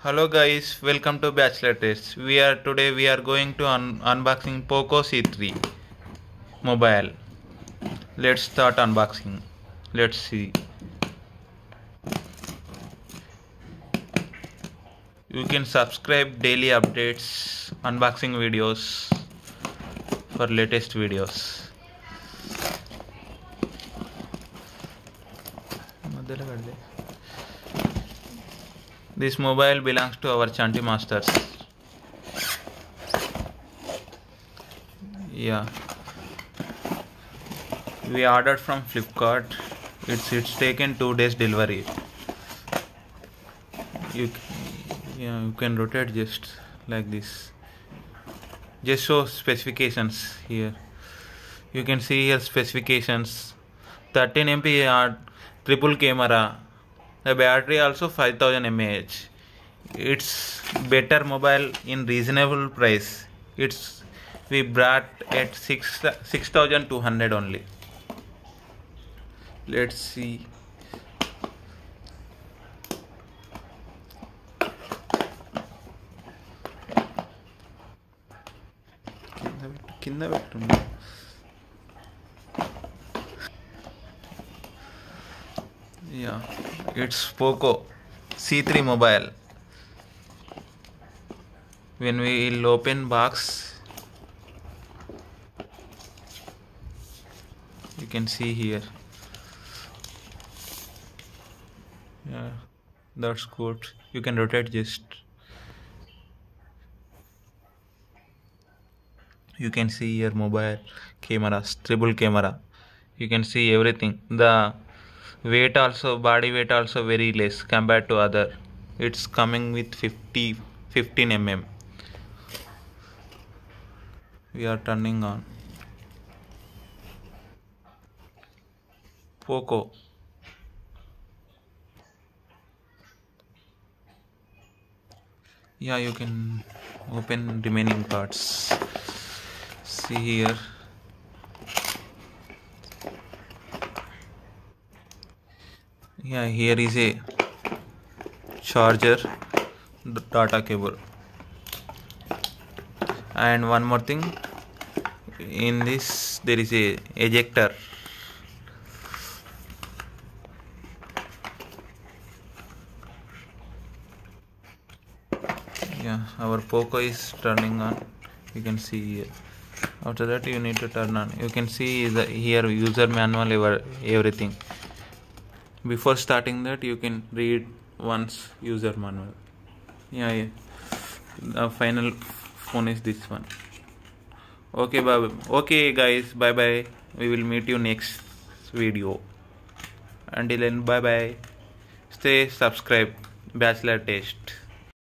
Hello guys, welcome to Bachelor Test. We are going to unboxing Poco C3 mobile. Let's start unboxing. Let's see. You can subscribe daily updates, unboxing videos for latest videos. This mobile belongs to our Chanti Masters. Yeah, we ordered from Flipkart. It's taken 2 days delivery. You can rotate just like this. Just show specifications here. You can see here specifications. 13 MP triple camera. The battery also 5000 mAh. It's better mobile in reasonable price. We brought at 6200 only. Let's see. కింద పెట్టండి. Yeah, it's Poco C3 mobile. When we will open box, you can see here. Yeah, that's good. You can rotate just. You can see here mobile cameras, triple camera. You can see everything. The weight also, body weight also very less compared to other. It's coming with 15 mm. We are turning on. Poco. Yeah, you can open remaining parts. See here. Yeah, here is a charger, the data cable, and one more thing. In this there is a ejector. Yeah, our Poco is turning on. You can see here. After that you need to turn on. You can see here user manual, everything. Before starting that you can read once user manual. Yeah. The final phone is this one. Okay, bye. Okay guys, bye bye. We will meet you next video. Until then, bye bye. Stay subscribe. Bachelor Test.